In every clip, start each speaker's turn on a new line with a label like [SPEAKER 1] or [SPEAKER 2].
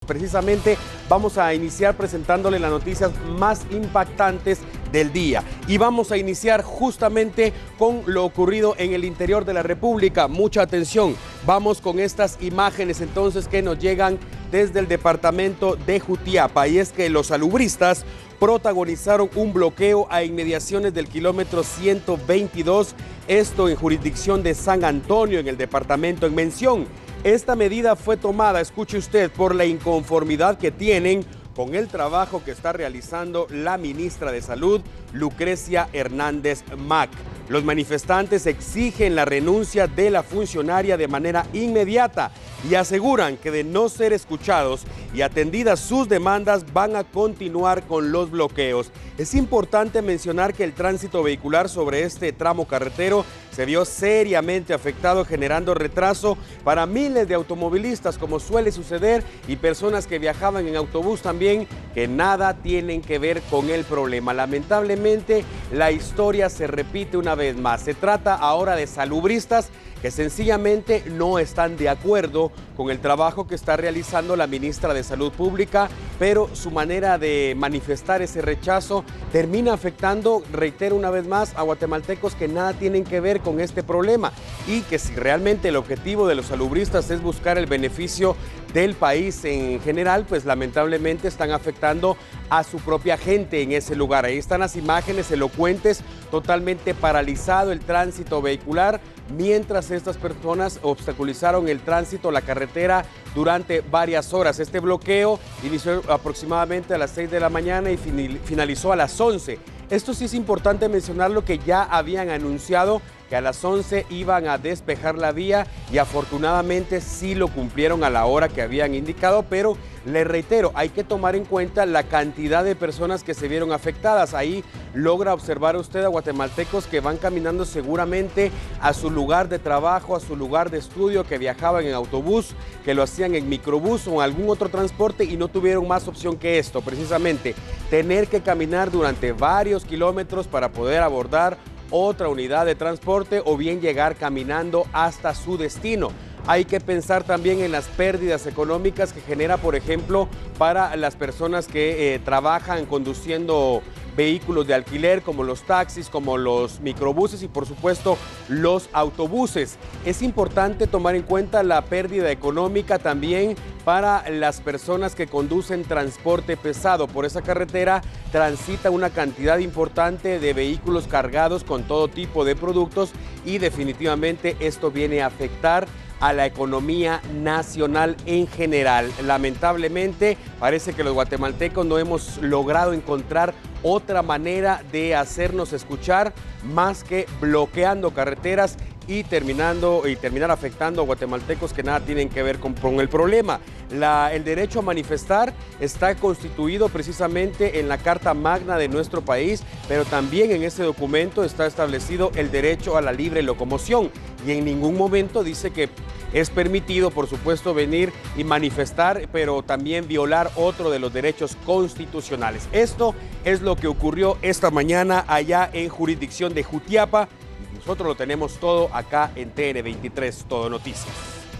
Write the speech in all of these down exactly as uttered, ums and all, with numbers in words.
[SPEAKER 1] Precisamente vamos a iniciar presentándole las noticias más impactantes del día y vamos a iniciar justamente con lo ocurrido en el interior de la República. Mucha atención, vamos con estas imágenes entonces que nos llegan desde el departamento de Jutiapa, y es que los salubristas protagonizaron un bloqueo a inmediaciones del kilómetro ciento veintidós, esto en jurisdicción de San Antonio, en el departamento en mención. Esta medida fue tomada, escuche usted, por la inconformidad que tienen con el trabajo que está realizando la ministra de Salud, Lucrecia Hernández Mac. Los manifestantes exigen la renuncia de la funcionaria de manera inmediata y aseguran que de no ser escuchados y atendidas sus demandas van a continuar con los bloqueos. Es importante mencionar que el tránsito vehicular sobre este tramo carretero se vio seriamente afectado, generando retraso para miles de automovilistas, como suele suceder, y personas que viajaban en autobús también, que nada tienen que ver con el problema. Lamentablemente, la historia se repite una vez más. Se trata ahora de salubristas que sencillamente no están de acuerdo con el trabajo que está realizando la ministra de Salud Pública, pero su manera de manifestar ese rechazo termina afectando, reitero una vez más, a guatemaltecos que nada tienen que ver con este problema, y que si realmente el objetivo de los salubristas es buscar el beneficio del país en general, pues lamentablemente están afectando a su propia gente en ese lugar. Ahí están las imágenes elocuentes, totalmente paralizado el tránsito vehicular, mientras estas personas obstaculizaron el tránsito, la carretera, durante varias horas. Este bloqueo inició aproximadamente a las seis de la mañana y finalizó a las once. Esto sí es importante mencionarlo, que ya habían anunciado que a las once iban a despejar la vía y afortunadamente sí lo cumplieron a la hora que habían indicado, pero le reitero, hay que tomar en cuenta la cantidad de personas que se vieron afectadas. Ahí logra observar usted a guatemaltecos que van caminando seguramente a su lugar de trabajo, a su lugar de estudio, que viajaban en autobús, que lo hacían en microbús o en algún otro transporte y no tuvieron más opción que esto, precisamente tener que caminar durante varios kilómetros para poder abordar otra unidad de transporte o bien llegar caminando hasta su destino. Hay que pensar también en las pérdidas económicas que genera, por ejemplo, para las personas que eh, trabajan conduciendo vehículos de alquiler, como los taxis, como los microbuses y por supuesto los autobuses. Es importante tomar en cuenta la pérdida económica también para las personas que conducen transporte pesado. Por esa carretera transita una cantidad importante de vehículos cargados con todo tipo de productos y definitivamente esto viene a afectar a la economía nacional en general. Lamentablemente, parece que los guatemaltecos no hemos logrado encontrar otra manera de hacernos escuchar más que bloqueando carreteras y terminando y terminar afectando a guatemaltecos que nada tienen que ver con, con el problema. La, el derecho a manifestar está constituido precisamente en la Carta Magna de nuestro país, pero también en ese documento está establecido el derecho a la libre locomoción, y en ningún momento dice que es permitido, por supuesto, venir y manifestar, pero también violar otro de los derechos constitucionales. Esto es lo que ocurrió esta mañana allá en jurisdicción de Jutiapa. Nosotros lo tenemos todo acá en T N veintitrés, Todo Noticias.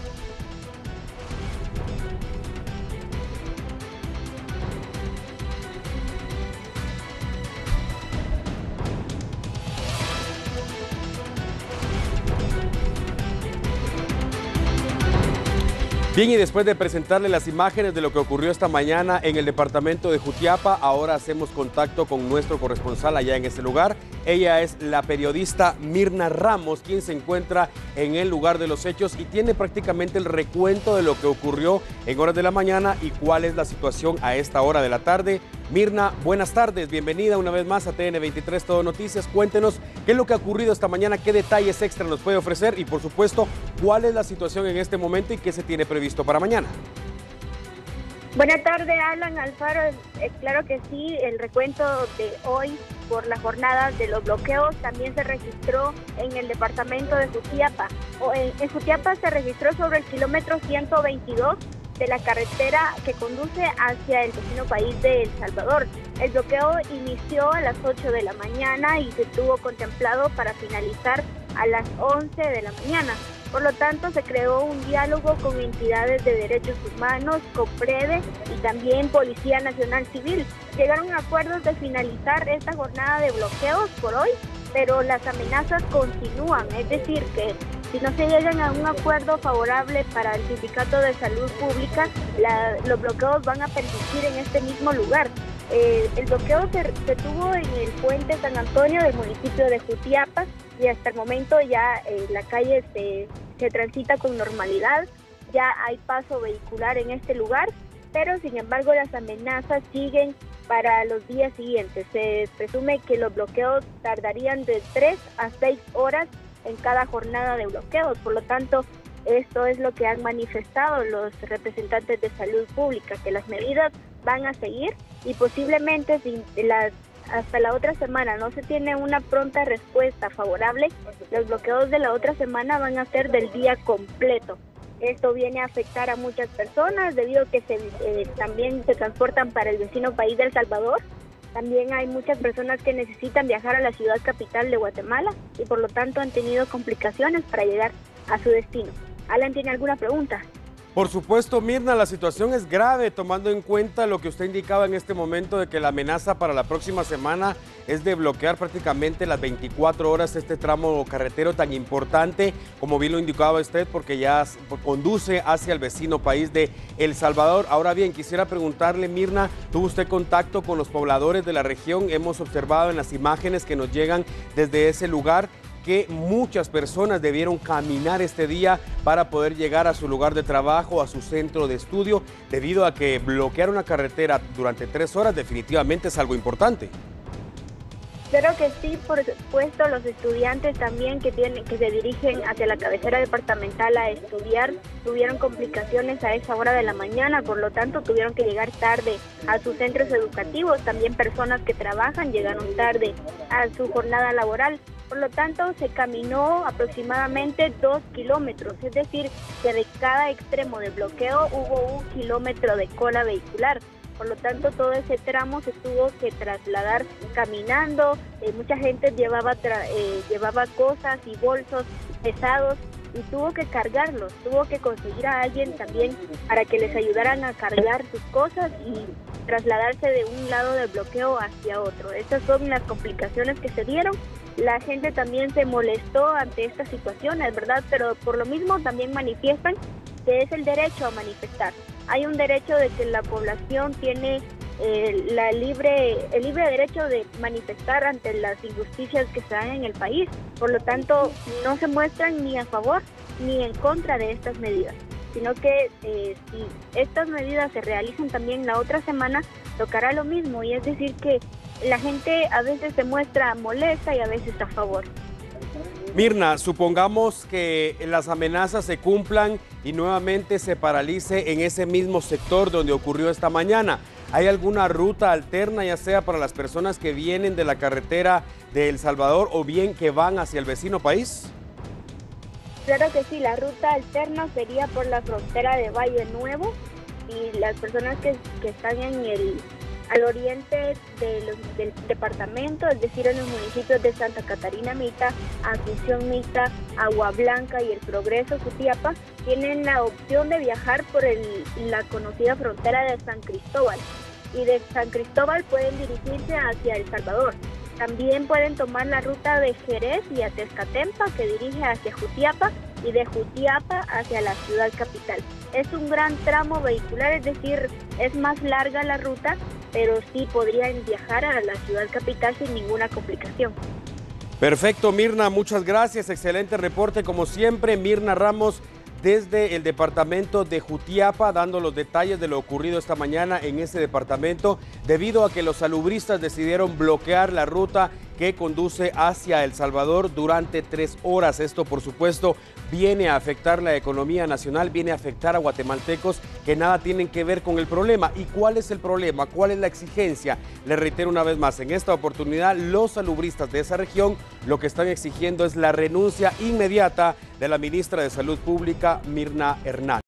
[SPEAKER 1] Bien, y después de presentarle las imágenes de lo que ocurrió esta mañana en el departamento de Jutiapa, ahora hacemos contacto con nuestro corresponsal allá en ese lugar. Ella es la periodista Mirna Ramos, quien se encuentra en el lugar de los hechos y tiene prácticamente el recuento de lo que ocurrió en horas de la mañana y cuál es la situación a esta hora de la tarde. Mirna, buenas tardes, bienvenida una vez más a T N veintitrés Todo Noticias. Cuéntenos qué es lo que ha ocurrido esta mañana, qué detalles extra nos puede ofrecer y por supuesto cuál es la situación en este momento y qué se tiene previsto para mañana.
[SPEAKER 2] Buenas tardes, Alan, Alfaro. Eh, claro que sí, el recuento de hoy por la jornada de los bloqueos también se registró en el departamento de Jutiapa. O en, en Jutiapa se registró sobre el kilómetro ciento veintidós de la carretera que conduce hacia el vecino país de El Salvador. El bloqueo inició a las ocho de la mañana y se tuvo contemplado para finalizar a las once de la mañana. Por lo tanto, se creó un diálogo con entidades de derechos humanos, COPREDE y también Policía Nacional Civil. Llegaron a acuerdos de finalizar esta jornada de bloqueos por hoy, pero las amenazas continúan, es decir, que si no se llegan a un acuerdo favorable para el Sindicato de Salud Pública, la, los bloqueos van a persistir en este mismo lugar. Eh, el bloqueo se, se tuvo en el puente San Antonio del municipio de Jutiapa y hasta el momento ya eh, la calle se, se transita con normalidad, ya hay paso vehicular en este lugar, pero sin embargo las amenazas siguen para los días siguientes. Se presume que los bloqueos tardarían de tres a seis horas en cada jornada de bloqueos, por lo tanto esto es lo que han manifestado los representantes de salud pública, que las medidas van a seguir y posiblemente si las, hasta la otra semana no se tiene una pronta respuesta favorable, los bloqueos de la otra semana van a ser del día completo. Esto viene a afectar a muchas personas debido a que se, eh, también se transportan para el vecino país de El Salvador. También hay muchas personas que necesitan viajar a la ciudad capital de Guatemala y por lo tanto han tenido complicaciones para llegar a su destino. Alan, ¿tiene alguna pregunta?
[SPEAKER 1] Por supuesto, Mirna, la situación es grave tomando en cuenta lo que usted indicaba en este momento de que la amenaza para la próxima semana es de bloquear prácticamente las veinticuatro horas este tramo carretero tan importante, como bien lo indicaba usted, porque ya conduce hacia el vecino país de El Salvador. Ahora bien, quisiera preguntarle, Mirna, ¿tuvo usted contacto con los pobladores de la región? Hemos observado en las imágenes que nos llegan desde ese lugar que muchas personas debieron caminar este día para poder llegar a su lugar de trabajo, a su centro de estudio, debido a que bloquear una carretera durante tres horas definitivamente es algo importante.
[SPEAKER 2] Claro que sí, por supuesto, los estudiantes también que tienen que se dirigen hacia la cabecera departamental a estudiar tuvieron complicaciones a esa hora de la mañana, por lo tanto tuvieron que llegar tarde a sus centros educativos. También personas que trabajan llegaron tarde a su jornada laboral. Por lo tanto, se caminó aproximadamente dos kilómetros, es decir, que de cada extremo del bloqueo hubo un kilómetro de cola vehicular. Por lo tanto, todo ese tramo se tuvo que trasladar caminando. Eh, mucha gente llevaba, eh, llevaba cosas y bolsos pesados y tuvo que cargarlos. Tuvo que conseguir a alguien también para que les ayudaran a cargar sus cosas y trasladarse de un lado del bloqueo hacia otro. Estas son las complicaciones que se dieron. La gente también se molestó ante estas situaciones, ¿verdad? Pero por lo mismo también manifiestan que es el derecho a manifestar. Hay un derecho de que la población tiene eh, la libre, el libre derecho de manifestar ante las injusticias que se dan en el país. Por lo tanto, no se muestran ni a favor ni en contra de estas medidas, sino que eh, si estas medidas se realizan también la otra semana, tocará lo mismo, y es decir que la gente a veces se muestra molesta y a veces a favor.
[SPEAKER 1] Mirna, supongamos que las amenazas se cumplan y nuevamente se paralice en ese mismo sector donde ocurrió esta mañana. ¿Hay alguna ruta alterna, ya sea para las personas que vienen de la carretera de El Salvador o bien que van hacia el vecino país?
[SPEAKER 2] Claro que sí, la ruta alterna sería por la frontera de Valle Nuevo y las personas que, que están en el al oriente de los, del departamento, es decir, en los municipios de Santa Catarina Mita, Asunción Mita, Agua Blanca y El Progreso, Jutiapa, tienen la opción de viajar por el, la conocida frontera de San Cristóbal, y de San Cristóbal pueden dirigirse hacia El Salvador. También pueden tomar la ruta de Jerez y Atezcatempa, que dirige hacia Jutiapa, y de Jutiapa hacia la ciudad capital. Es un gran tramo vehicular, es decir, es más larga la ruta, pero sí podrían viajar a la ciudad capital sin ninguna complicación.
[SPEAKER 1] Perfecto, Mirna, muchas gracias. Excelente reporte, como siempre. Mirna Ramos, desde el departamento de Jutiapa, dando los detalles de lo ocurrido esta mañana en ese departamento, debido a que los salubristas decidieron bloquear la ruta que conduce hacia El Salvador durante tres horas. Esto, por supuesto, viene a afectar la economía nacional, viene a afectar a guatemaltecos que nada tienen que ver con el problema. ¿Y cuál es el problema? ¿Cuál es la exigencia? Les reitero una vez más, en esta oportunidad, los salubristas de esa región lo que están exigiendo es la renuncia inmediata de la ministra de Salud Pública, Mirna Hernández.